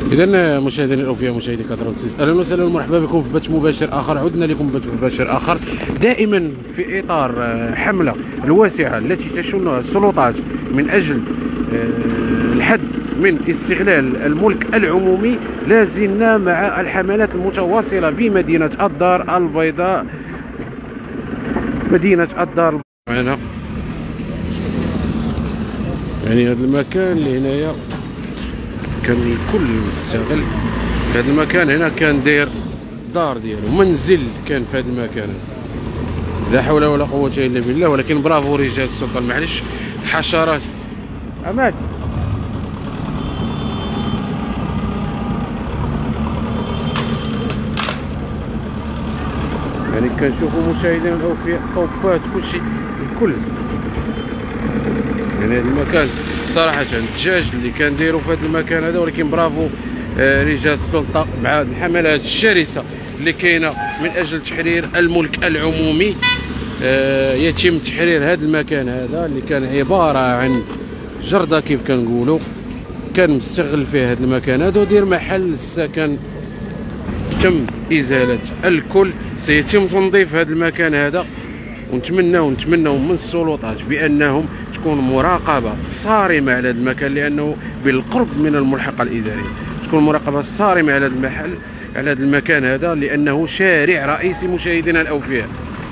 إذا مشاهدينا الأوفياء مشاهدي كادر سيس، أهلا وسهلا ومرحبا بكم في بث مباشر آخر. عدنا لكم بث مباشر آخر دائما في إطار حملة الواسعة التي تشنها السلطات من أجل الحد من استغلال الملك العمومي. لازلنا مع الحملات المتواصلة بمدينة الدار البيضاء. مدينة الدار معنا يعني هذا المكان اللي هنايا كان الكل مستغل. هذا المكان هنا كان داير دار ديالو، منزل كان في هذا المكان. لا حول ولا قوة الا بالله. ولكن برافو رجال السلطة، معليش حشرات اماد. يعني كنشوفوا مشاهدينا الاوفياء طوبات كلشي الكل. يعني هذا المكان صراحة الدجاج اللي كان دايروا في هذا المكان هذا. ولكن برافو رجال السلطة مع الحملات الشرسة اللي كاينة من أجل تحرير الملك العمومي. يتم تحرير هذا المكان هذا اللي كان عبارة عن جردة كيف كنقولوا، كان مستغل فيه هذا المكان هذا ودير محل السكن. تم إزالة الكل، سيتم تنظيف هذا المكان هذا. ونتمناو من السلطات بانهم تكون مراقبه صارمه على هذا المكان، لانه بالقرب من الملحقه الاداريه. تكون مراقبه صارمه على هذا المحل، على هذا المكان هذا، لانه شارع رئيسي مشاهدينا الاوفياء.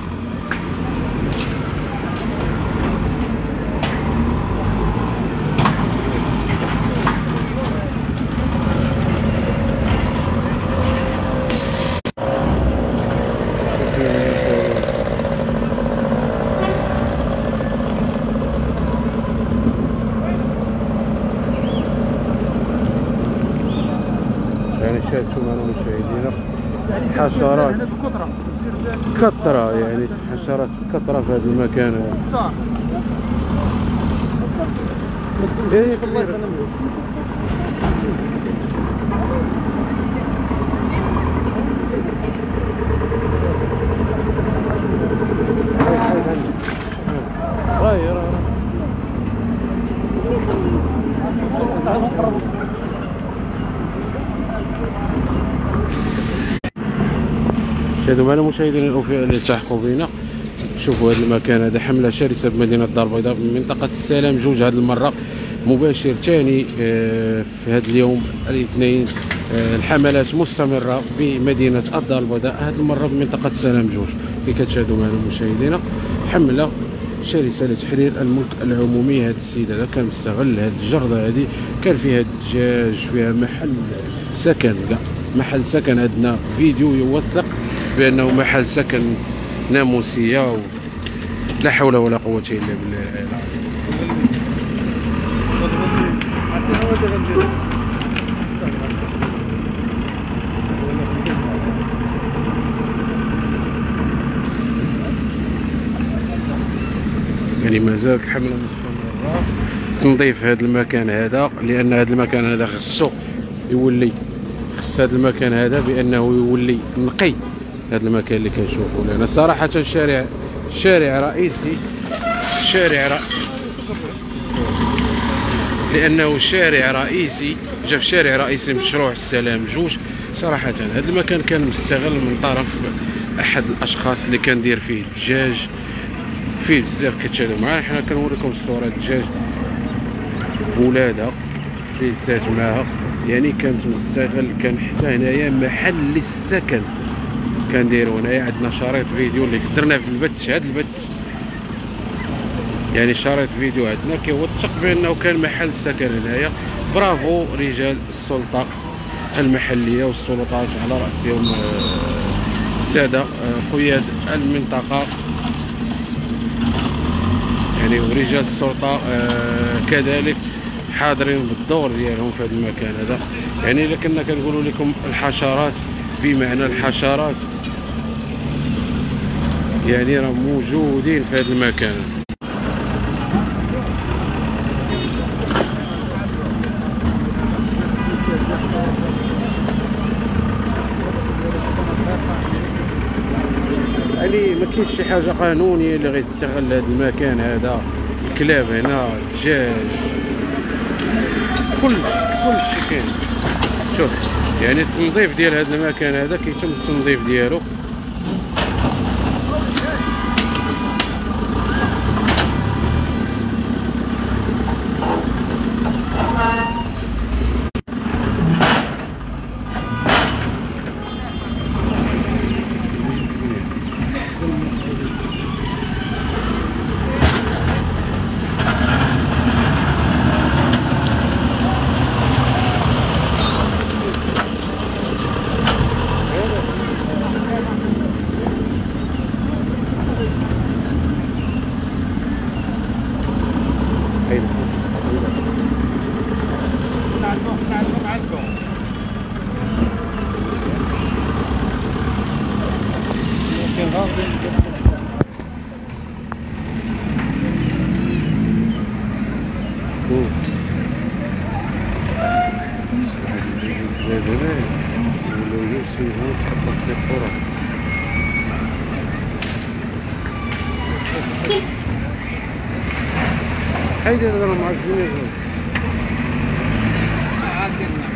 يعني شاهدتوا معنا مشاهدينا حشرات كثرة، يعني حشرات كثرة في هذا المكان هذا. شاهدوا معنا مشاهدينا الاوفياء اللي التحقوا بنا. شوفوا هذا المكان هذا حمله شرسه بمدينه الدار البيضاء من منطقه السلام جوج. هذه المره مباشر ثاني في هذا اليوم الاثنين. الحملات مستمره بمدينه الدار البيضاء، هذه المره بمنطقه السلام جوج. كي كتشاهدوا معنا مشاهدينا حمله شرسه لتحرير الملك العمومي. هذا السيد هذا كان مستغل هذه الجرده هذه، كان فيها الدجاج، فيها محل سكن، كاع محل سكن. عندنا فيديو يوثق بانه محل سكن ناموسيه لا حول ولا قوه الا بالله. يعني مازالت الحمله مستمره تنظيف هذا المكان هذا، لان هذا المكان هذا خصو يولي، خص هذا المكان هذا بانه يولي نقي. هذا المكان اللي كنشوفوا لنا صراحه شارع رئيسي، لانه شارع رئيسي، جا في شارع رئيسي مشروع السلام جوج. صراحه هذا المكان كان مستغل من طرف احد الاشخاص اللي كان داير فيه الدجاج، فيه بزاف. كتشاهدوا معنا حنا كنوريكم الصوره الدجاج ولادها فيه زات معها، يعني كانت مستغل. كان حتى هنايا محل السكن كان دايرو. هنايا عندنا شريط فيديو اللي درنا في البث، هذا البث يعني شريط فيديو عندنا كيوثق بانه كان محل سكن هنايا. برافو رجال السلطه المحليه والسلطات على راسهم الساده قياد المنطقه، يعني ورجال السلطه كذلك حاضرين بالدور ديالهم في هذا المكان هذا. يعني الا كنا كنقولوا لكم الحشرات، بمعنى الحشرات يعني راه موجودين في هذا المكان. يعني ما كاينش شي حاجه قانونيه اللي غيستغل هذا المكان هذا. الكلاب هنا، الدجاج، كل شيء كاين. شوف يعني التنظيف ديال هذا المكان هذا كيتم التنظيف ديالو. حيدر هذا ما عجبنيش عاسرنا.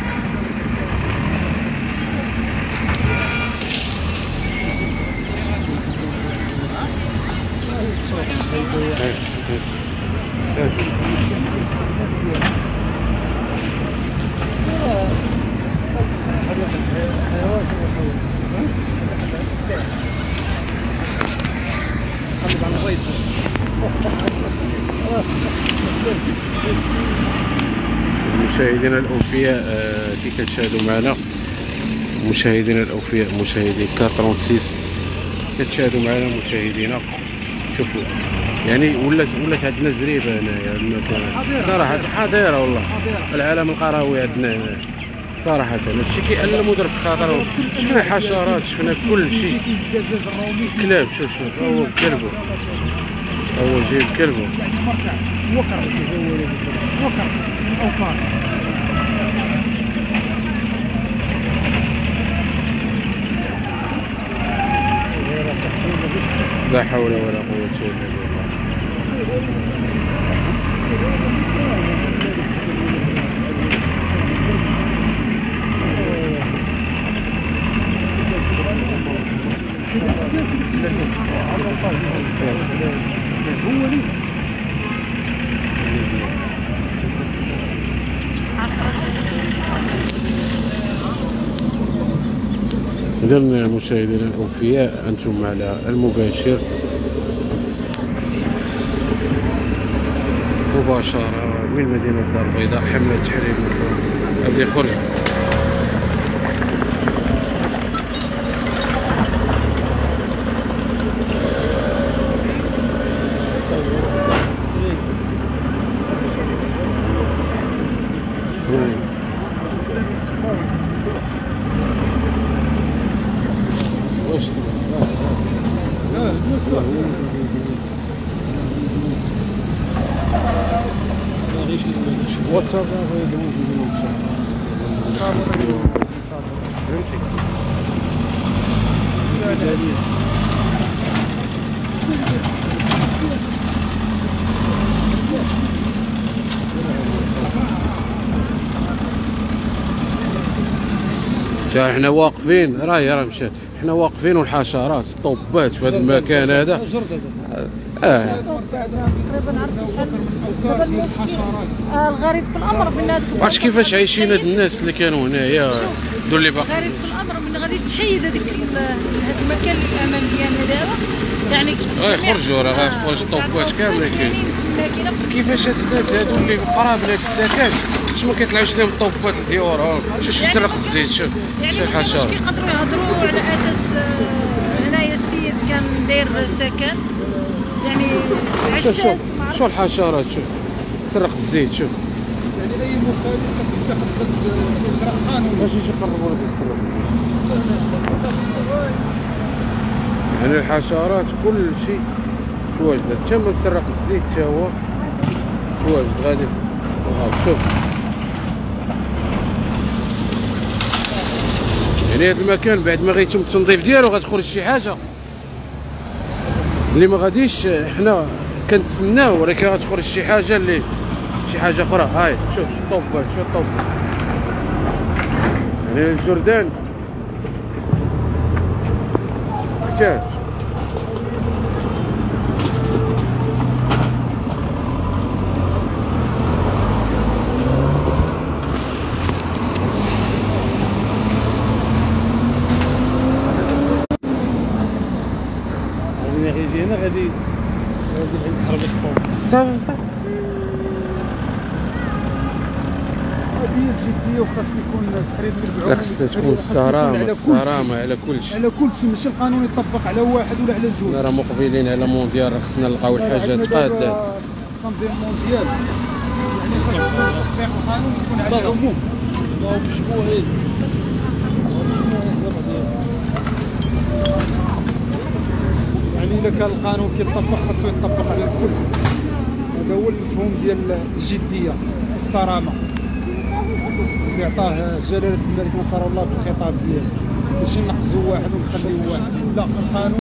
مشاهدينا الاوفياء كي كتشاهدوا معنا، مشاهدينا الاوفياء مشاهدي كا36 كتشاهدوا معنا مشاهدينا. شوفوا يعني ولات عندنا زريبه هنايا المكان صراحه، حظيره والله. العالم القروي عندنا هنا صراحه، هادشي كيألم وضرب خاطر. شفنا حشرات، شفنا كل شيء، كلاب. شوف هو كلبو، هو جايب كلبو. لا حول ولا قوة إلا بالله. إذا مشاهدينا الأوفياء أنتم على المباشر مباشرة من مدينة الدار البيضاء، حملة تحرير أبي خرج. احنا واقفين، راه مشى، احنا واقفين والحشرات طبات في هذا المكان هذا. الغريب في الامر بالناس، واش كيفاش عايشين هاد الناس اللي كانوا هنايا دول اللي باقي. الغريب في الامر من غادي تحيد هذاك المكان الامام ديالنا دابا، يعني غيخرجوا، راه غيخرج الطوبات كاملين كيفاش هاد الناس هادو اللي قراب لهاد السكن واش ما كيطلعوش لهم الطوبات ديالهم. شوف يسرق الزيت، شوف الحشرات. واش كيقدروا يهضروا على اساس هنايا السيد كان داير سكن يعني عساس. شوف الحشرات، شوف سرق الزيت. شوف يعني اي مخالف خاصو يتاخذ ضد اجراء قانوني. ماشي يقربوا لك يسرق يعني الحشرات كل شيء واجد. حتى ما سرق الزيت حتى هو واجد غادي. شوف يعني هذا المكان بعد ما غيتم التنظيف ديالو غتخرج شي حاجه اللي ما غاديش حنا كنتسناو، ولكن غتخرج شي حاجه اللي شي حاجه اخرى. هاي شوف الطوبات، شوف الطوبات. جردان كتاج. غيجي هنا غادي يسحر لك الطوب. صافي صافي. هذه الجديه وخاص يكون التحرير بالعموم. لا خصها تكون الصرامه على كل شيء. على كل شيء، ماشي القانون يطبق على واحد ولا على جوج. راه مقبلين على مونديال، راه خصنا نلقاو الحاجات قاده. تنظيم مونديال يعني خاص تطبيق القانون يكون على العموم. يعني الا كان القانون كيطبق خاصو يطبق على الكل. هذا هو المفهوم ديال الجديه والصرامه اللي عطاه جلاله الملك نصر الله في الخطاب ديالو، ماشي نقزوا واحد ونخليو واحد. لا، القانون